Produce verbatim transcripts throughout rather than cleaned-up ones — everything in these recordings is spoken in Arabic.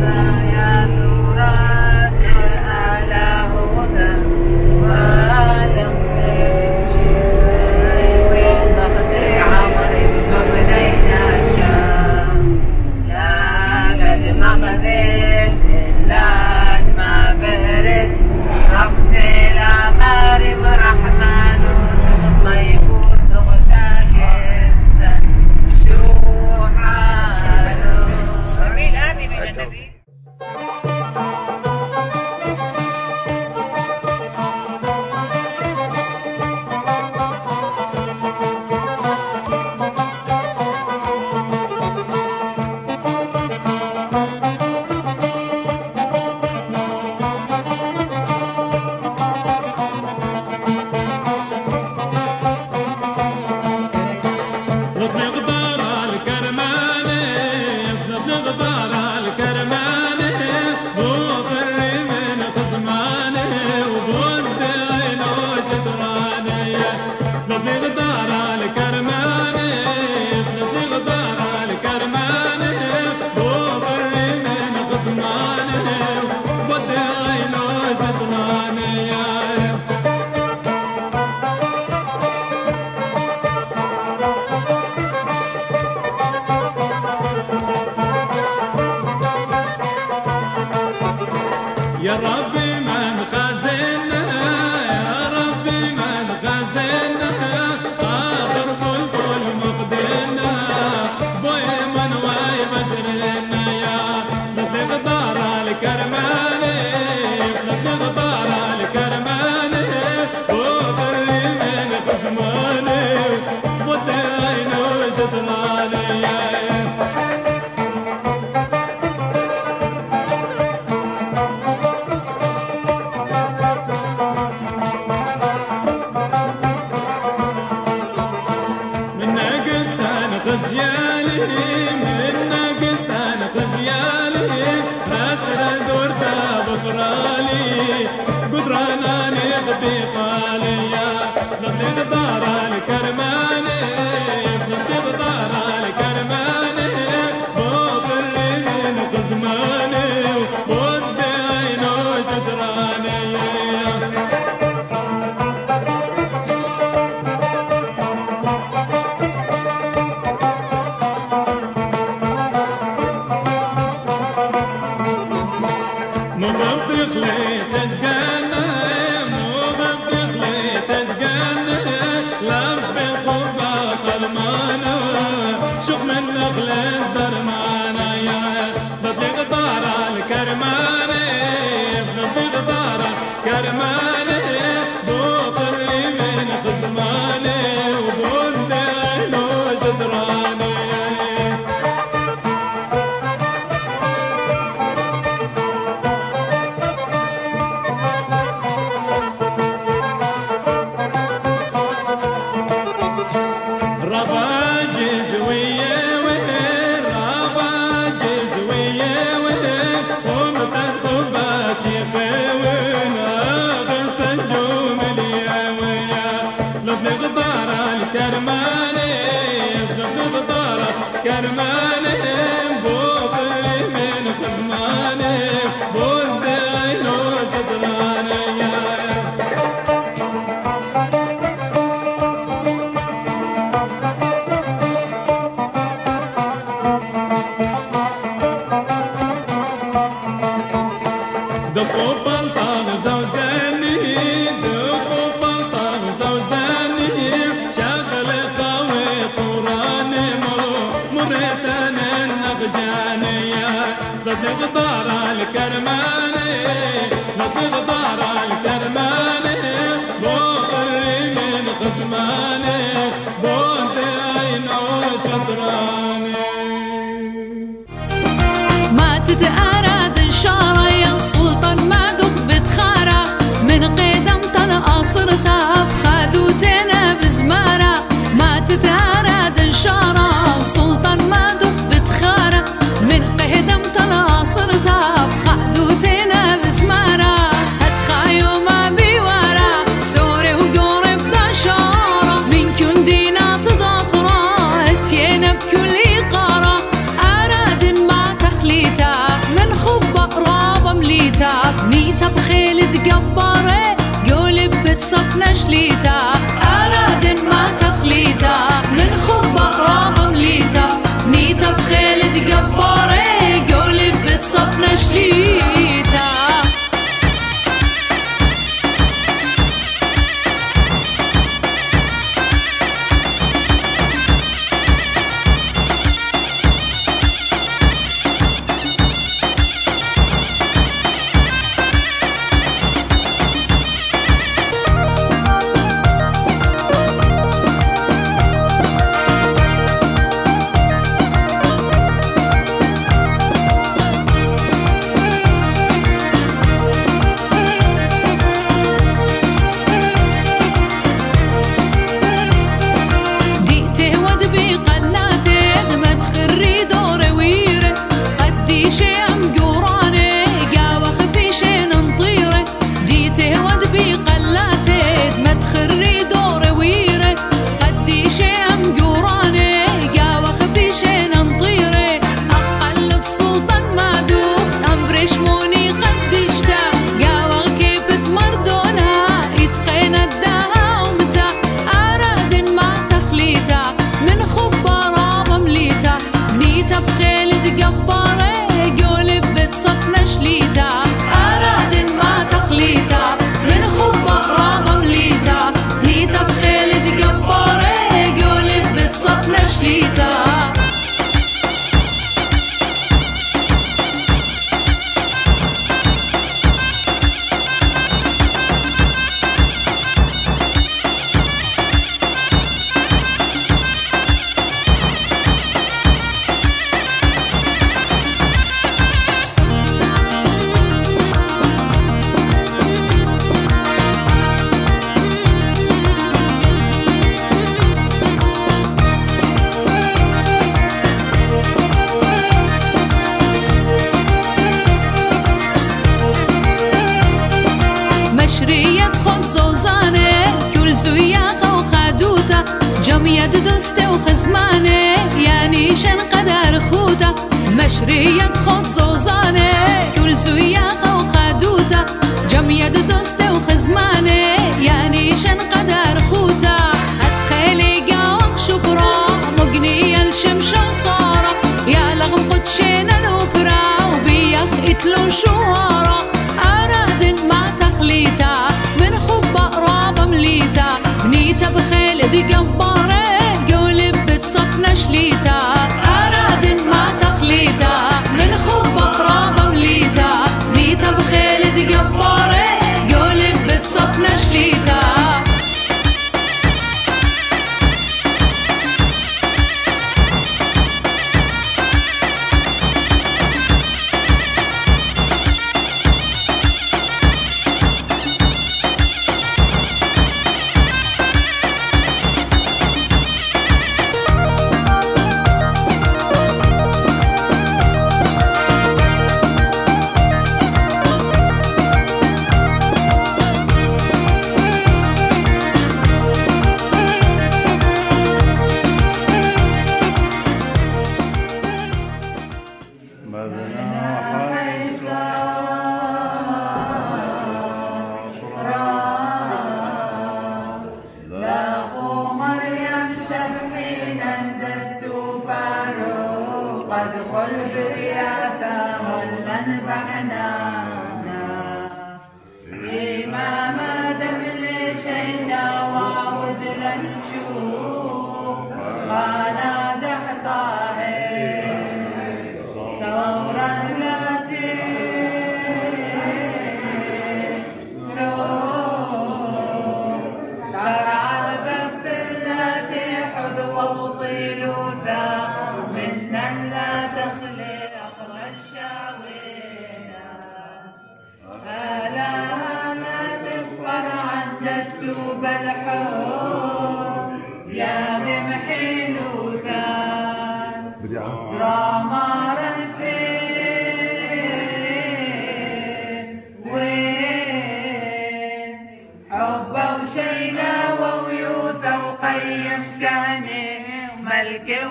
يا ربي من خزنا يا ربي من خزنا آخر بلبل مقدنا بوي من واي بشرنا يا نطلق دار الكرماني نطلق دار الكرماني وبري من قسماني ودعين وشطراني قدرانا نقضي قاليا نطلق دار الكرماني نطلق دار الكرماني بوطري من قزماني ودي عينو شطراني مغطي خليت الجنة مغطي خليت الجنة لف الخبا قلمانا شوف من نخل الدرمانة يا نطلق دار الكرماني نطلق دار الكرماني بوطري من قزماني وبولد عينو شطراني كرماني بوطري من قزماني بولد عينو شطراني دقوا بلطان زوزاني دقوا بلطان زوزاني شغل قوي طوراني مريتان النقجانية نطلق دار الكرماني نطلق دار الكرماني بوطري من قزماني بولد عينو شطراني ما تتأراد الشارة يا سلطان ما دخ بتخارة من قدم طلقة صرتها بخادوتنا بزمارة ما تتأراد الشارة سلطان ما دخ بتخارة من قدم طلقة صرتها بخادوتنا نيتا بخيل تقبره قولي بتصفنا شليتا أراد ما تخليتا من خبة رابة مليتا نيتا بخيل تقبره قولي بتصفنا شليتا جمية دوستة وخزمانة يعني شن قدر خوته مشرية خود زوزانة كل زوياخة وخادوته جمية دوستة وخزمانة يعني شن قدر خوته أتخيلي قاوق شبرا مقنية الشمشة وصارة يا لغم قدشينا الوبرا وبيخ اتلو شوارة أراد ما تخليتا من خبة رابة مليتا بنيتا بخيل دقبارة قولي بتصفنا شليتا أراد ما تخليتا من خبة رابة مليتا بنيتا بخيل دقبارة قولي بتصفنا شليتا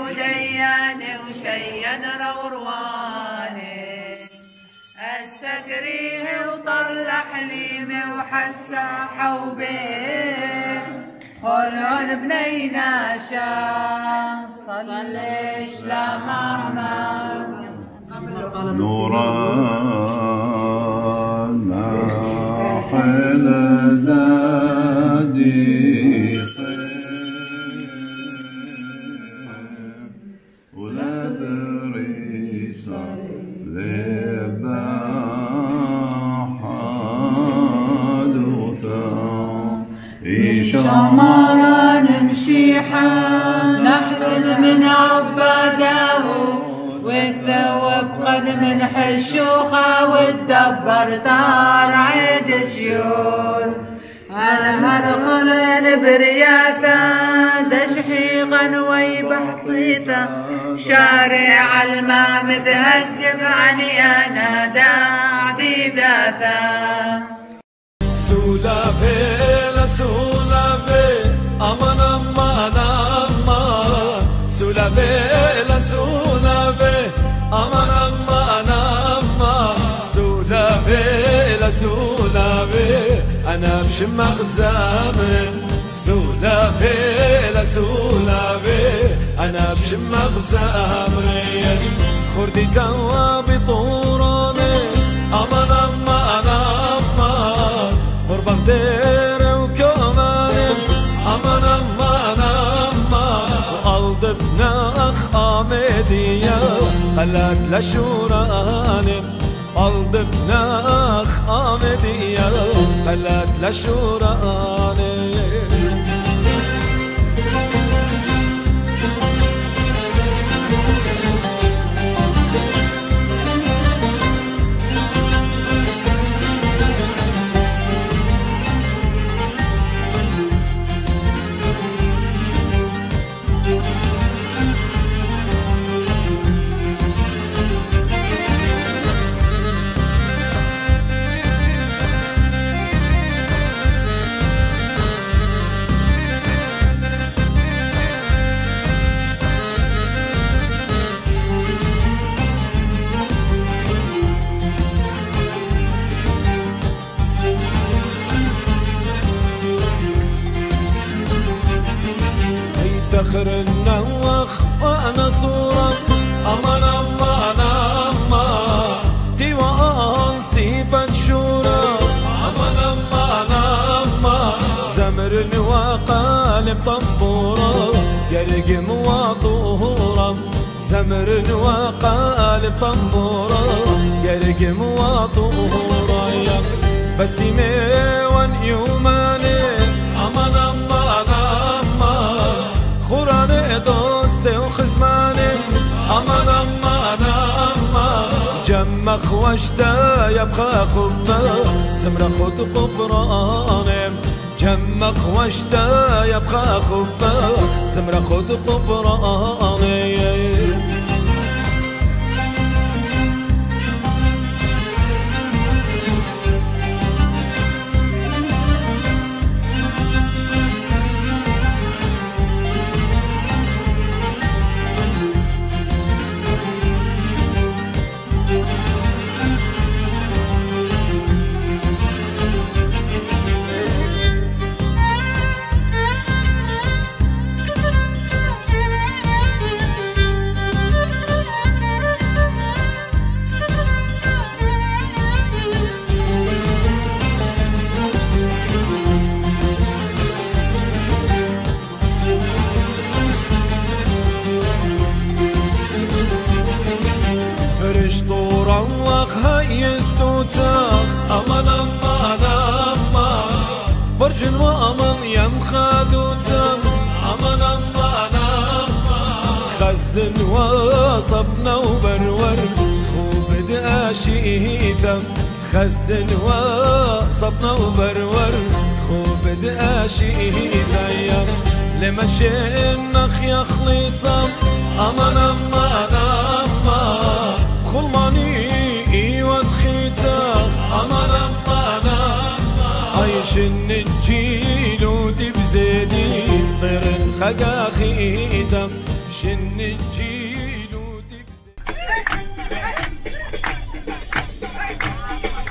ودياني وشيد رورواني كريه وطل حليمه وحسا حوبه خلعون بنينا شان صليش لماما نورانا حل زادي ولا ثريسا شمارا نمشيحا نحمل من عباده والثوب قد من حشوخه والدبر طال عيد شيول الهرخلين برياثه دشحيقا ويبحطيته شارع الماء متهجب عني انا داعدي داثه سولافي لا سولافي امان امان امان سولافي لا سولافي امان امان امان سولافي لا سولافي انا بشمخ بزامن سولافي لا سولافي انا بشمخ بزامن خردي توا بطوراني امان امان امان قربك دير وكمان امان امان امان وقلبنا اخ امدية قلت لشوراني قلبنا اخ امدية قلت لشوراني تخر النوخ وانا صورة امان امان امان تيوان سيبت شورة امان امان امان زمر وقالب طنبورة يرقم وطورة زمر وقالب طنبورة يرقم وطورة بسيمي وان يوماني امان امان امان خوراني دوستي وخزماني امان امان امان جمخ واشتا يبخى خبا زمرة خد قبراني جمخ واشتا يبخى خبا زمرة خد قبراني امان امان امان برجن وامان يمخدوتن امان امان امان خزن وصبنا وبرور تخوب داشيثا خزن وصبنا وبرور تخوب داشيثا لما شئنخ يخليطا امان امان امان خلماني وتخيتا امان امان عايش النجيل ودي بزيدي طير خقا خيتا شن الجيل ودي بزيدي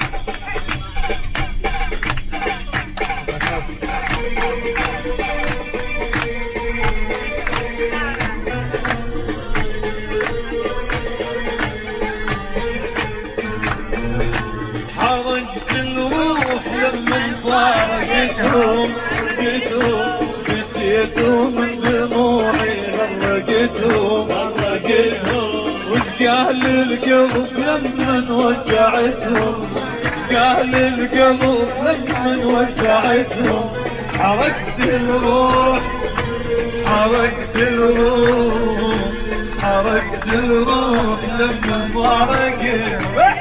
حرقت الروح لما فارقتهم فارقتهم بكيتهم من دموعي غرقتهم غرقتهم وش قال القلب لما وجعتهم وش قال القلب لما وجعتهم حرقت الروح حرقت الروح حرقت الروح لما فارقتهم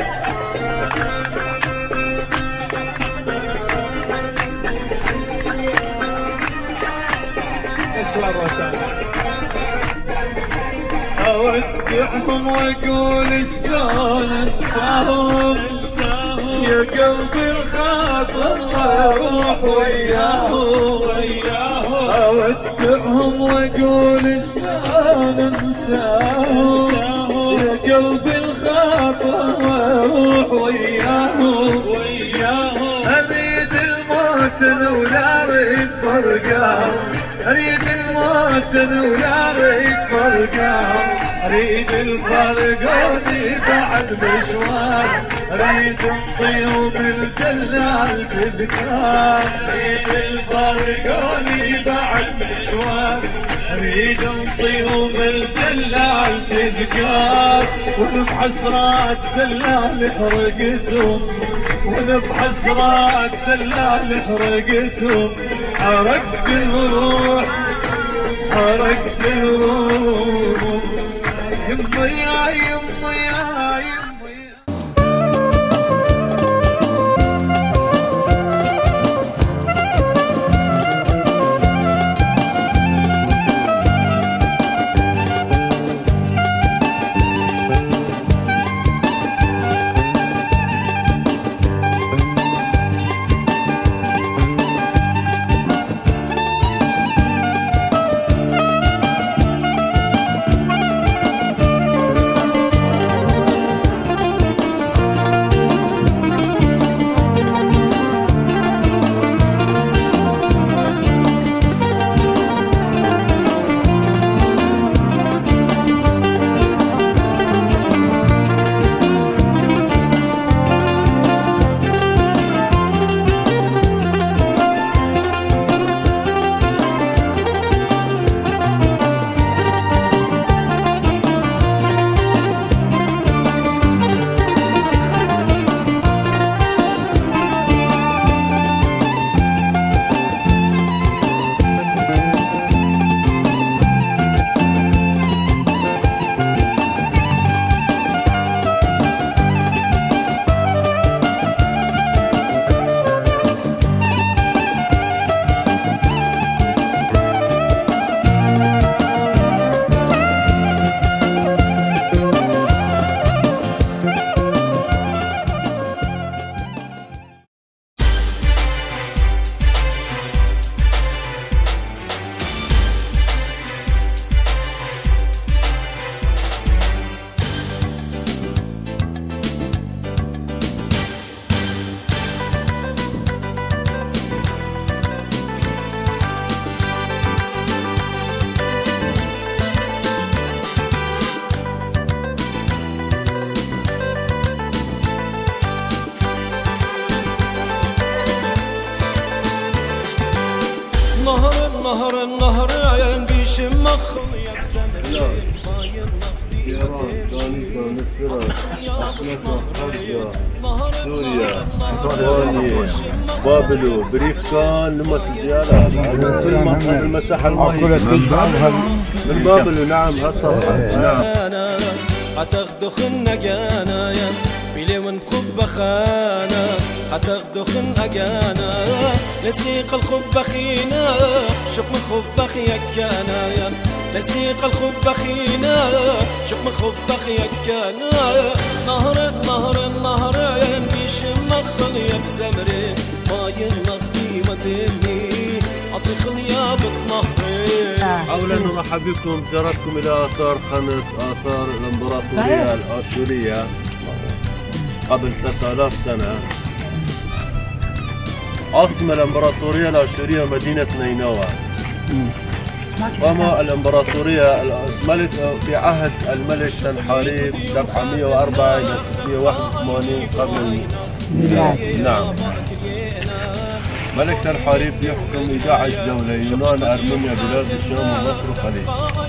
اودعهم واقول شلون انساهم يا قلبي الخاطر الله يروح وياهم اودعهم واقول شلون انساهم يا قلبي الخاطر الله يروح وياهم اريد الموت انا ولا اريد فرقان اريد الموت انا ولا اريد فرقان اريد الفرقوني بعد مشوار اريد الطيوب الدلال تذكار اريد الفرقوني بعد مشوار اريد الطيوب الدلال تذكار وانا بحسرات دلال حرقتهم وانا بحسرات دلال حرقتهم حرقت الروح حرقت الروح يما يا يما يا يما نهر النهر عين بيشمخ يا بسمر سوريا ألمانيا بابلو بريفكان لما الزيارات كل المساحة المائية من بابلو. نعم هالصفحة نعم هتاخدو خنا جانا بيلي ونخب خانا هتاخدو خنا جانا لسنيق الخب خينا شوف من خب خيك كانا لسنيق الخب خينا شوف من خب خيك كانا نهر نهر النهر عين بيشمخ يا بزمري ما ينغدي ما تمني أطريخ الياب نهري. أولا نرحب بكم زيارتكم إلى آثار خمس آثار الإمبراطورية الآشورية قبل ثلاثة آلاف سنة. عاصمة الإمبراطورية الآشورية مدينة نينوى. قام الإمبراطورية الملك في عهد الملك سنحاريب سبعمئة وأربعة إلى ستمئة وواحد وثمانين قبل نعم. ملك سنحاريب يحكم إحدى عشرة دولة: يونان، أرمينيا، بلاد الشام، ومصر والخليج.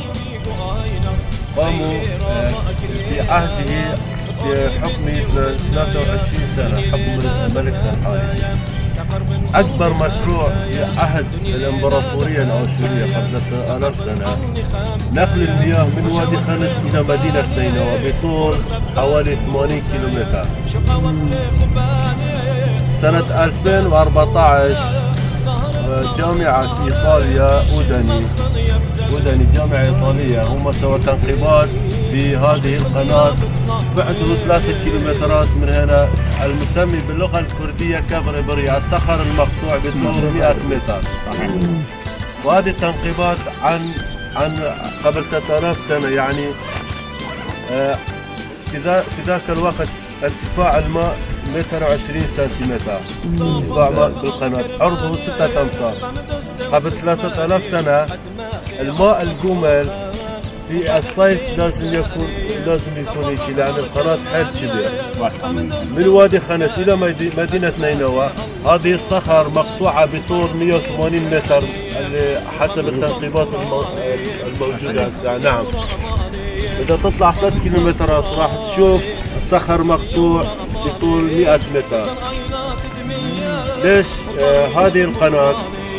قاموا في عهده بحكمه ثلاثة وعشرين سنة، حكم الملك سنحاريب. أكبر مشروع في عهد الإمبراطورية الأشورية قبل ثلاثة آلاف سنة نقل المياه من وادي خنس إلى مدينة نينوى بطول حوالي ثمانين كيلومتر. سنة ألفين وأربعة عشر جامعة في إيطاليا أوداني أوداني جامعة إيطالية هم سووا تنقيبات في هذه القناة بعده ثلاثة كيلومترات من هنا، المسمي باللغة الكردية كبربرية، الصخر المقطوع بطول مئة متر. وهذه التنقيبات عن عن قبل ثلاثة آلاف سنة، يعني آه في ذاك الوقت ارتفاع الماء متر وعشرين سنتيمتر ارتفاع ماء بالقناة، عرضه ستة أمتار. قبل ثلاثة آلاف سنة الماء الجمل في الصيف لازم يكون لازم يكون شيء، لأن القناة حيل كبير. من وادي خنس إلى مدينة نينوى هذه الصخر مقطوعة بطول مئة وثمانين متر حسب التنقيبات الموجودة هسه. نعم. إذا تطلع ثلاث كيلومترات راح تشوف الصخر مقطوع بطول مئة متر. ليش آه هذه القناة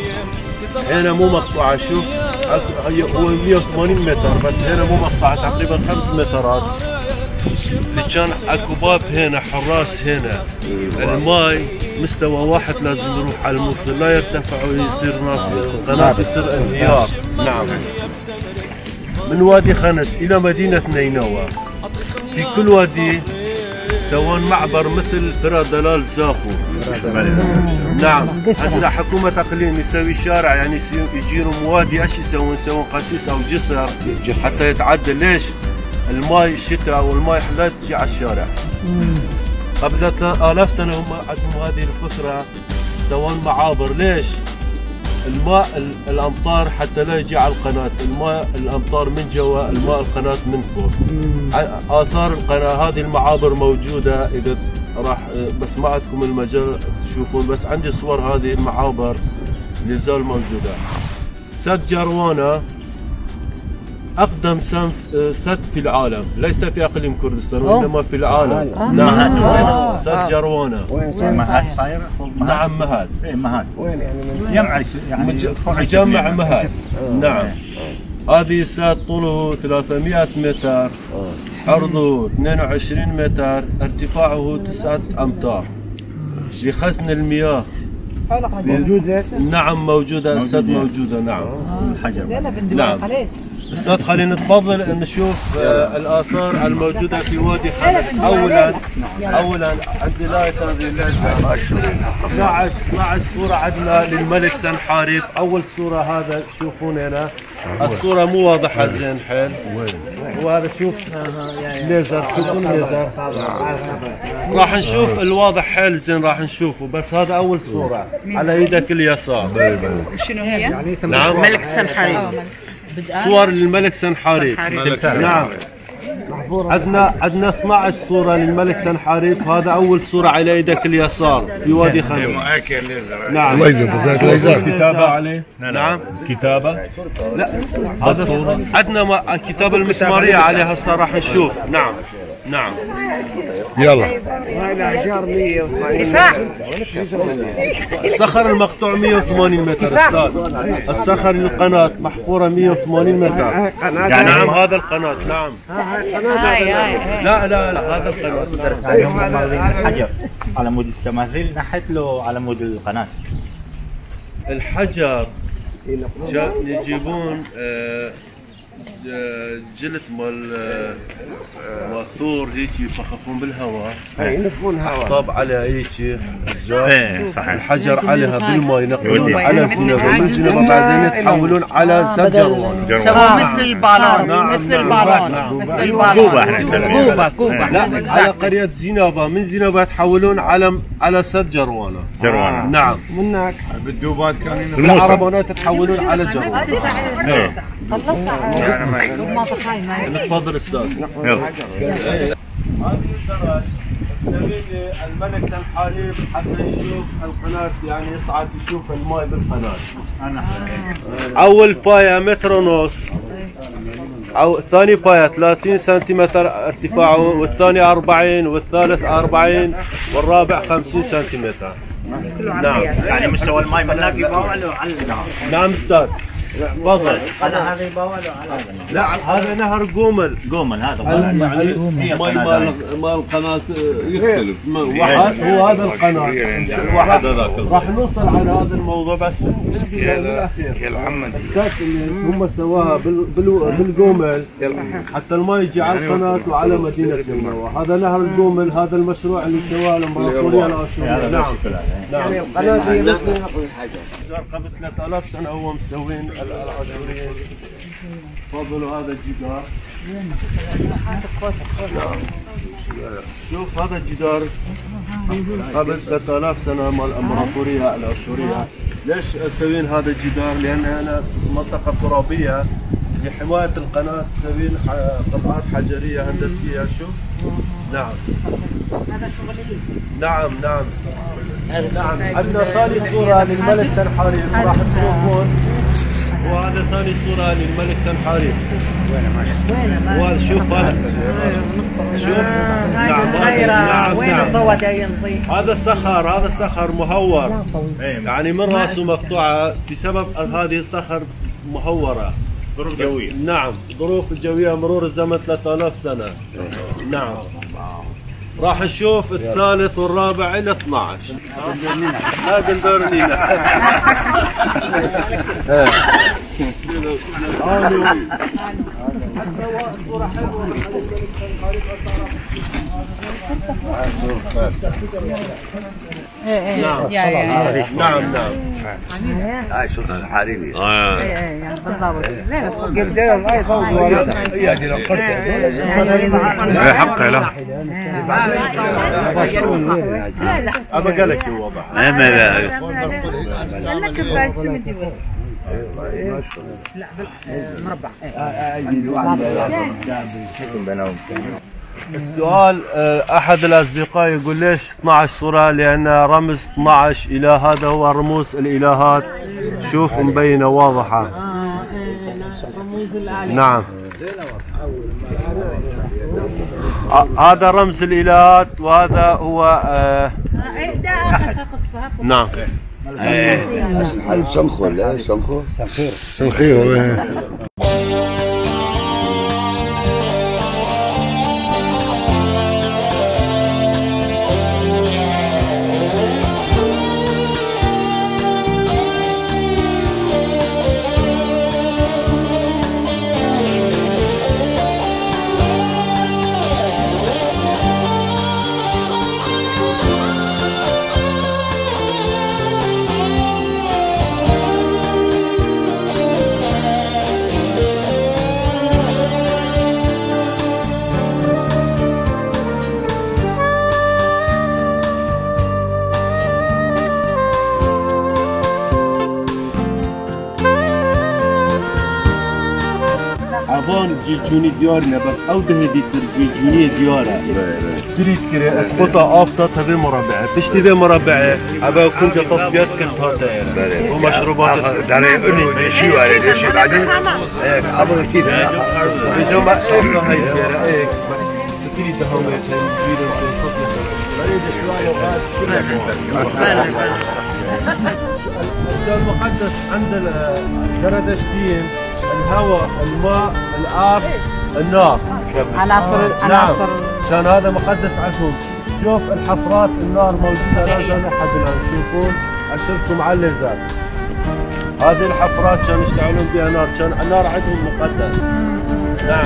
هنا مو مقطوعة؟ شوف هي هو مئة وثمانين متر بس هنا مو مقطوعة، تقريبا خمس مترات. كان اكو باب هنا، حراس هنا، الماي مستوى واحد لازم يروح على الموصل، لا يرتفع ويصير ناصب القناة يصير انهيار. نعم. من وادي خنس إلى مدينة نينوى في كل وادي سوون معبر مثل فرا دلال زاخو. نعم. هسه حكومة اقليم يسوي شارع، يعني يجيروا موادي، ايش يسوون؟ يسوون قسيس او جسر حتى يتعدى. ليش؟ الماي الشتاء او الماي لا تجي على الشارع. قبل ثلاثة آلاف سنة هم عندهم هذه الفكرة، سوون معابر. ليش؟ الماء الامطار حتى لا يجي على القناة، الماء الامطار من جوا، الماء القناة من فوق. اثار القناة هذه المعابر موجودة، اذا راح بس ما عندكم المجال تشوفون، بس عندي صور هذه المعابر اللي زال موجودة. سد جروانة اقدم سد في العالم، ليس في اقليم كردستان وانما في العالم. نعم. سد جروانة. مهاد صاير؟ نعم مهاد. اي مهاد. وين يعني؟ يعني مجمع مهاد. نعم. هذه سد طوله ثلاثمئة متر، عرضه اثنين وعشرين متر، ارتفاعه تسعة أمتار. لخزن المياه موجودة؟ نعم موجودة، السد موجودة. نعم. الحجر. نعم. استاذ خلينا نتفضل نشوف آه الاثار الموجوده في وادي خنس. اولا اولا عندي لايت هذه اثنعش اثنعش صوره عندنا للملك سنحاريب. اول صوره هذا تشوفون هنا، الصوره مو واضحه زين حيل، وهذا شوف ليزر، شوفون ليزر، راح نشوف الواضح حيل زين راح نشوفه، بس هذا اول صوره على ايدك اليسار. شنو هي؟ نعم. ملك سنحاريب. صور للملك سنحاريب. نعم. عندنا عندنا اثنعش صورة للملك سنحاريب، هذا أول صورة على يدك اليسار في وادي خنس. نعم. ليزر كتابة عليه. نعم. كتابة. لا هذا صورة. عندنا الكتابة المسمارية عليها هسه راح نشوف. نعم. نعم. يلا. الصخر المقطوع مئة وثمانين متر استاذ. الصخر القناة محفورة مئة وثمانين متر. نعم هذا القناة. نعم. لا لا لا هذا القناة. الحجر على مود التماثيل نحت له على مود القناة. الحجر يجيبون جلد مال مال ثور هيك يفخخون بالهواء، ينفون هواء طاب على هيك الحجر عليها بالماء ينقلون على زينبه، من زينبه بعدين يتحولون على سجروان. مثل البالون. مثل البالون. مثل البالون. كوبا احنا نسميها. كوبا كوبا. لا على قرية زينبه، من زينبه يتحولون على على سد جروانه. جروانه. نعم. منك بالدوبات كانوا بالعربونات يتحولون على جروانه. خلصها. تفضل استاذ. يلا. هذه الدرج الملك سنحاريب حتى يشوف القناة، يعني يصعد يشوف الماء بالقناة. أول باية متر ونص، أو ثاني باية ثلاثين سنتيمتر ارتفاعه، والثاني أربعين، والثالث أربعين، والرابع خمسين سنتيمتر. نعم. يعني مستوى الماء من هناك يباوع له على النهر. نعم أستاذ. تفضل. انا هذا يباوع له على لا هذا نهر قومل. قومل هذا يعني ماء مال القناة يختلف. واحد هو هذا القناة. واحد هذاك. راح نوصل على هذا الموضوع بس يا محمد. السد اللي هم سواها بالقومل حتى الماء يجي على القناة وعلى مدينة النوى. هذا نهر القومل، هذا المشروع اللي سواه الامبراطورية الاشورية. نعم. نعم. القناة هي مثل قبل ثلاثة آلاف سنة هو مسوين الاشوريين. تفضلوا هذا الجدار. شوف هذا الجدار قبل ثلاثة آلاف سنة مال الامبراطورية الاشورية. ليش مسوين هذا الجدار؟ لان انا منطقة ترابية لحماية القناة مسوين قطعات حجرية هندسية. شوف. نعم. نعم نعم. نعم. عندنا ثاني صورة للملك سنحاريب راح تشوفون. وهذا ثاني صورة للملك سنحاريب. وهذا شوف هذا. شوف. نعم نعم نعم. هذا الصخر، هذا الصخر مهور. يعني من راسه مقطوعة بسبب هذه الصخر مهورة. ظروف جوية. نعم، ظروف الجوية مرور الزمن ثلاثة آلاف سنة. نعم. راح نشوف الثالث والرابع الى اثنعش. هذا الدورنينا. نعم نعم نعم. هاي صورة الحريري. ايه بالضبط. زين الصوت. يا دي القرطة. حقه لا. أبا قال لك يوضح. لا لا. قال لك بعد شو بدي لا مربع. السؤال أحد الأصدقاء يقول ليش اثنعش صورة؟ لأن رمز اثنعش إله هذا هو رموز الإلهات. شوف مبينة واضحة. رموز الآلهة. نعم. هذا رمز الإلهات وهذا هو آه نعم. الحليب سمخو ولا سمخو؟ سمخير. سمخير. عبان جيجوني ديارنا بس أو ده دي ترجيجوني ديارة. تريد كره قطع آفتا تبي مربعة. تشتي ذي مربعة. أبا كنت تصفيات كنت هذا. ومشروبات. داري أني شيء ولا ده شيء بعدين. أبغى كذا. بجمع آفتا هاي ديارة. إيه. تريد تهوي تريد تريد شوية وقت. الجو المقدس عند الزردشتيين الهواء، الماء، الارض، النار. عناصر عناصر. كان هذا مقدس عندهم. شوف الحفرات النار موجوده لا زال لحد الان. تشوفون اشوفكم على الليزر. هذه الحفرات كانوا يشتغلون بها نار، كان النار عندهم مقدس. نعم.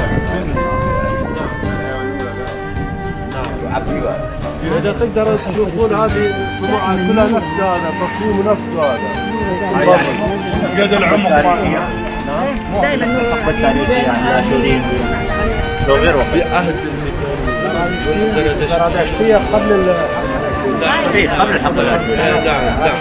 نعم. اذا تقدروا تشوفون هذه الصناعه كلها نفس هذا، تصميم نفس هذا. قد العمق دائما الحقبة التاريخية يعني الاشوريين لو غير وقت. في عهد الزردشتية قبل ال قبل الحقبة الاشورية. نعم نعم.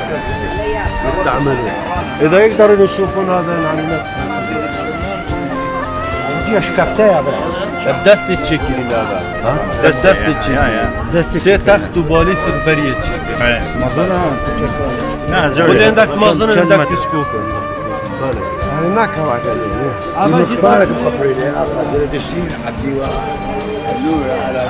استعملوا. إذا يقدروا يشوفون هذا يعني تجي شكفتها بدست تشيكي هذا دست تشيكي سي تاخذ بالي في البريه تشيكي لا زول واللي عندك مازن عندك تشكوك يعني ما كواحد اما بالك بقريني اخذ دشين عبدي وعلوه على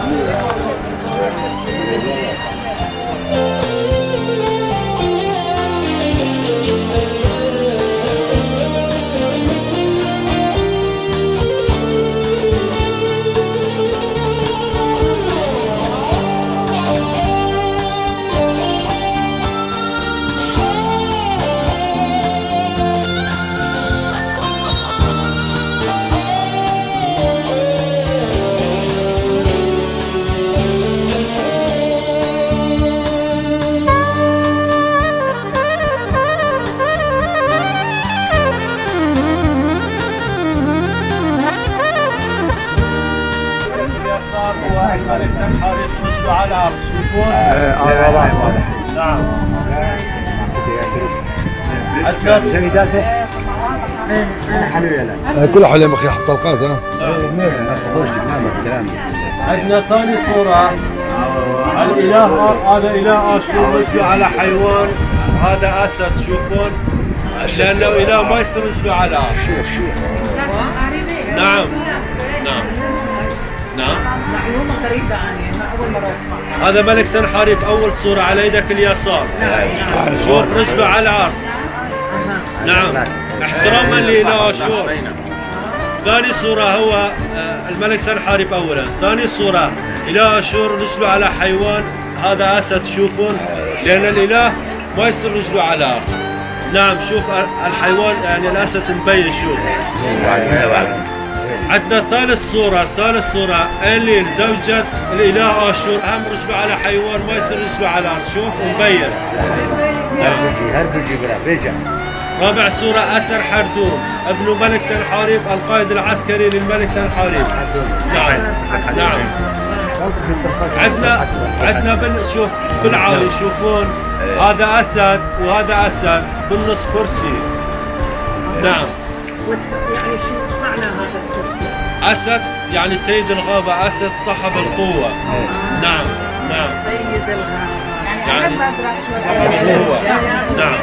الملك سنحارب رشدوا على الارض شوفون نعم كل حلم اخي حط طلقات ها عندنا ثاني صورة الاله هذا اله اشور رشدوا على حيوان هذا اسد شوفون لانه اله ما يصير رشدوا على الارض نعم نعم نعم معلومة غريبة عني أول مرة أسمعها. هذا ملك سنحارب أول صورة على يدك اليسار شوف رجله على الأرض نعم احتراما لإله أشور. ثاني صورة هو الملك سنحارب أولا. ثاني صورة إله أشور رجله على حيوان هذا أسد شوفون لأن الإله ما يصير رجله على الأرض نعم شوف الحيوان يعني الأسد مبين شوف. عندنا ثالث صورة ثالث صورة إلين زوجة الإله آشور هم رجله على حيوان ما يصير رجله على الأرض شوف ومبين. رابع صورة أسر حردون ابن ملك سنحارب القائد العسكري للملك سنحارب. نعم نعم. عندنا عندنا بال شوف بالعالي شوفون هذا أسد وهذا أسد بالنص كرسي. نعم. يعني شو معنى هذا الكرسي؟ أسد يعني سيد الغابة أسد صاحب القوة. نعم نعم. سيد الغابة يعني صاحب القوة. نعم.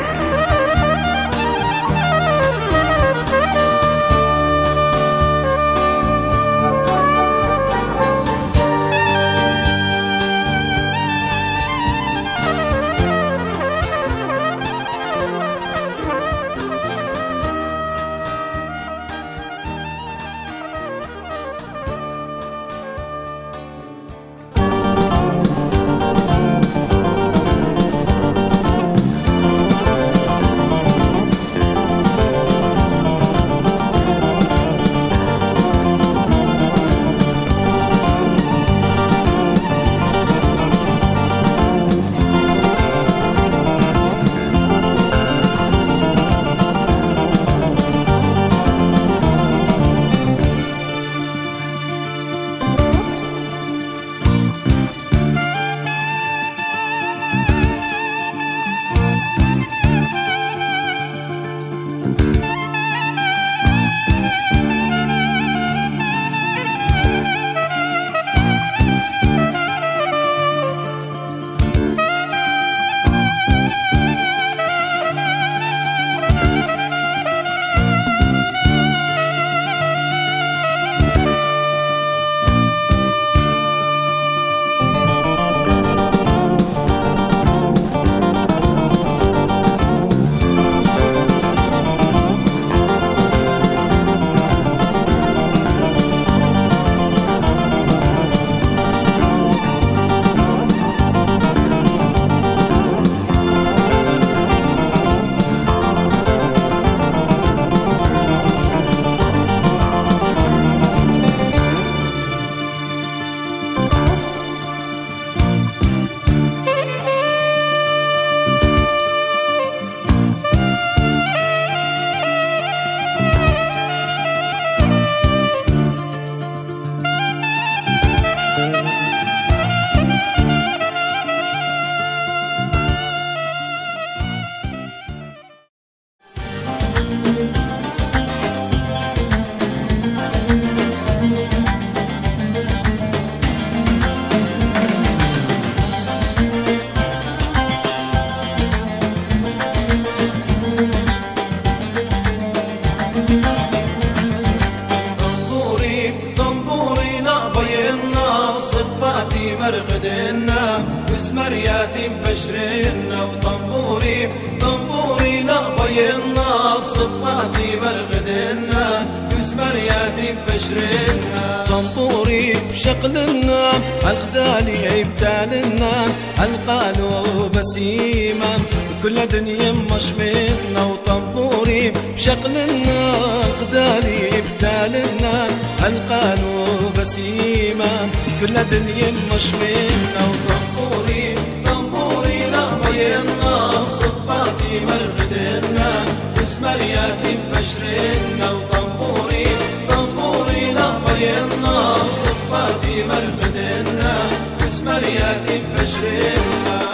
بشرنا وطنبوري طنبوري نقبينا بصباتي برغدنا وسمرياتي ببشرنا طنبوري بشقلنا الغدالي يبتالنا القالوا بسيمة كل دنيا مشمنا وطنبوري بشقلنا الغدالي يبتالنا القالوا بسيمة كل دنيا مشمنا وطنبوري طنبوري لقبينا بصباتي مرغدنا وسمرياتي ببشرنا وطنبوري طنبوري لقبينا بصباتي مرغدنا وسمرياتي ببشرنا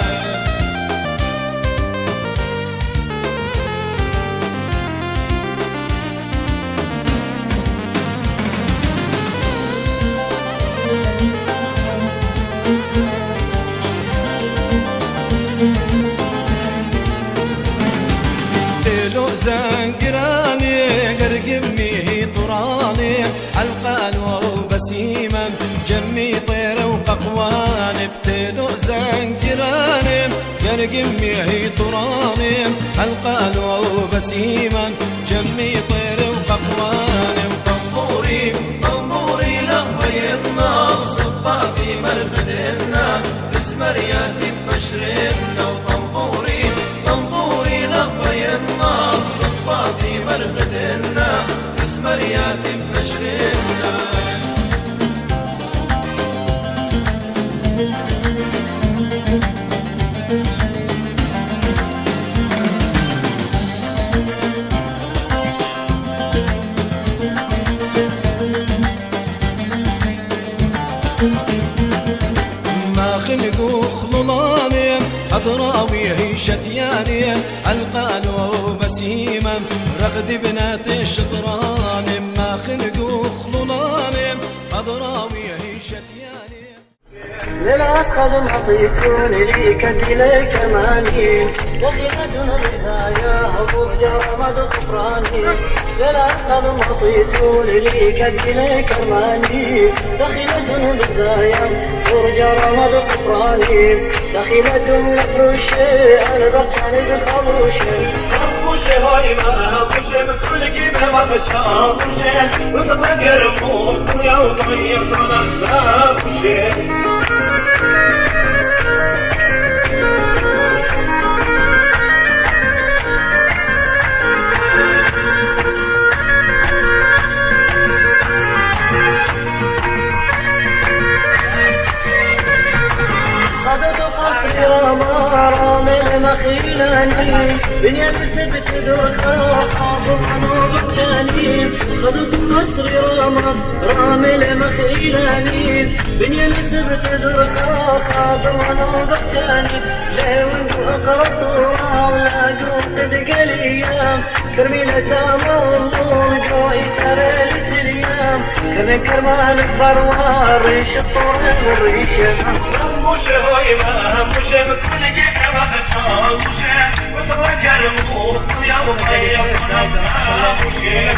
زنقراني قرقمي طراني علقان وبسيما جمي طير وققوان بتلو زنقراني قرقمي طراني علقان وبسيما جمي طير وققوان وطنبوري طنبوري لهويتنا صباتي مرغدنا بسمرياتي ببشرنا وطنبوري طنبوري لهويتنا صباتي مرغدنا بسمرياتي ببشرنا ما خلقوا خلطاني أضراوي هي شتياني القالوا بسيمة رغد بنات الشطران ما خلقوا خلطاني أضراوي هي شتياني للأسقط معطيتوني ليك ليك ماني دخيلة الرزايا أبو جرمد الطفراني للأسقط معطيتوني ليك ليك ماني دخيلة الرزايا أبو جرمد الطفراني دخيلة الفروشي أنا بطاني بالخروشي أبوشي هاي ما أبوشي بتفلقي بما بتشا أبوشي وتفكر موت ويا وضيع صنع أبوشي خذت قصري رامي مخيلاني بنيان سبت درخا خاضر عنوض جاني خذت قصري رامي مخيلاني بنيان سبت درخا خاضر عنوض جاني لون وأقرط ولا قوم تدق الأيام كرميلة تامر قوي سرلت الأيام كرمي كرمان البروار ريش الطور والريشة أبوشي هاي ما أبوشي بتفلقي بما بتشا أبوشي وتفكر موت ويا وضيع صنع أبوشي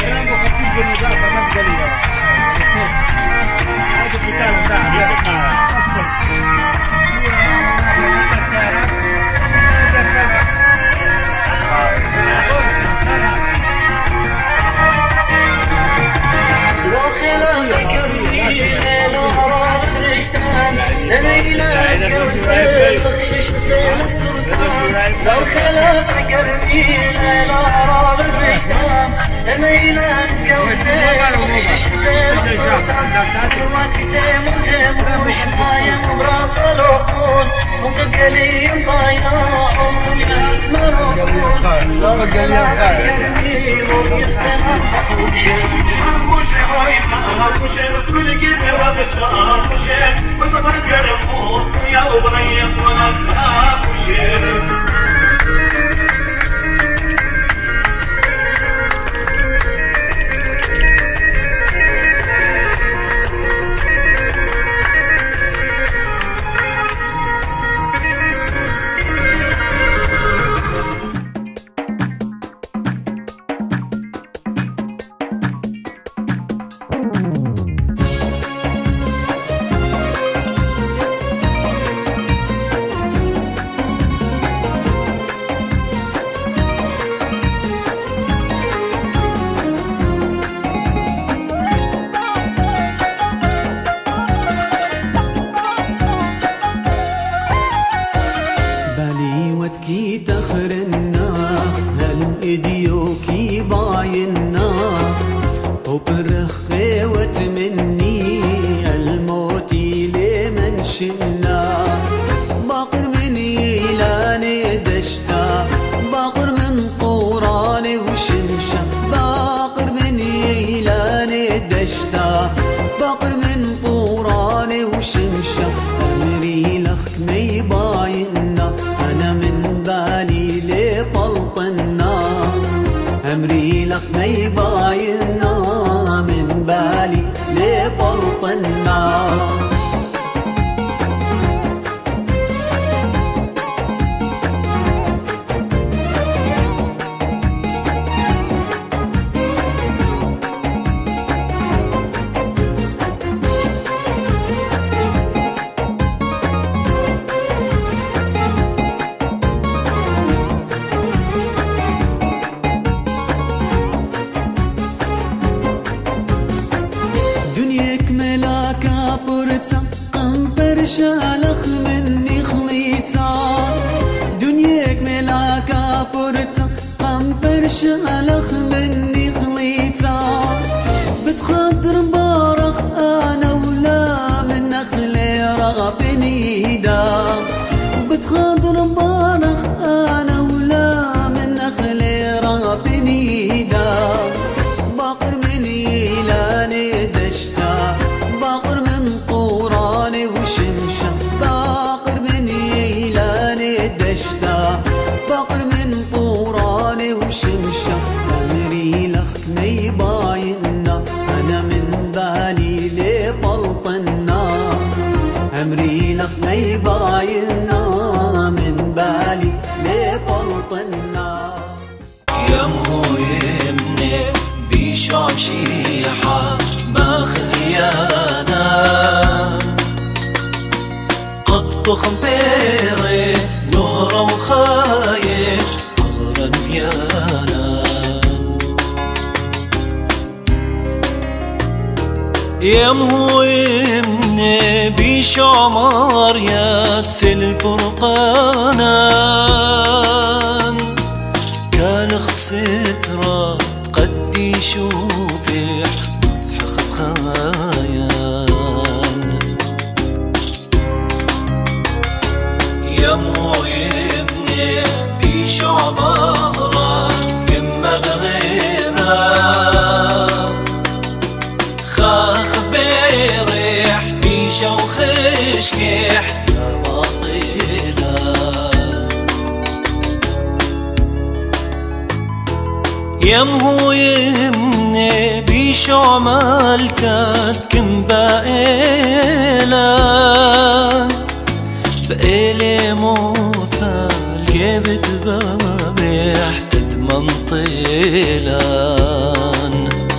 لو خلقك قلبي لا راب البشتام لميلان قوسين وششتين كرواتي تيم وتيم وش مايم براب العخون وقلقلي مطايا عوصم يا اسمر وخون لو خلقك قلبي ويستنى حقوشي أبوشي هاي ما أبوشي بتفلقي بما بتشا أبوشي وتفكر موت ويا وضيع صنع أبوشي دي تخرنا هالإديوكي باينا وبرخي وتمني الموتي لمن شنا باقر من إيلاني دشتا باقر من طوراني وشمشة باقر من إيلاني دشتا باقر من طوراني وشمشة أمري لخك مي باينا أنا من بالي لطلطنا أمري لخ مي باينا من بالي لطلطنا قنبر شالخ مني خليتا دنياك ملاكا برتا قنبر شالخ مني خليتا بتخضر بارخ انا ولا من نخلي رغبني دا وبتخضر بارخ انا ولا من نخلي رغبني دا باقر من إيلاني دشتا باقر من طوراني وشمشة باقر من إيلاني دشتا باقر من طوراني وشمشة أمري لخك مي باينا أنا من بالي لطلطنا أمري لخ مي باينا من بالي لطلطنا يا مهيمني بشام شيحة ما خليانا قد بخمبيري نهرة وخايب أغرى بيانا يا مهيمني بشامار يدثي الفرقانان كان خسيترا تقدي شوثح مصحخ بخايان يا مهيمني بشامار يما بغيرها خاخ بيريح بيشا وخشكح يا باطلة يا مهيمني بيشو مالكات كم بقيلان بقيلي موثال جبت بابيح تتمن طيلان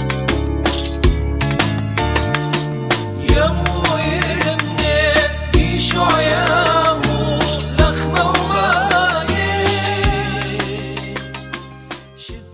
يا مهيمني بيشو يامو لخمة ومايي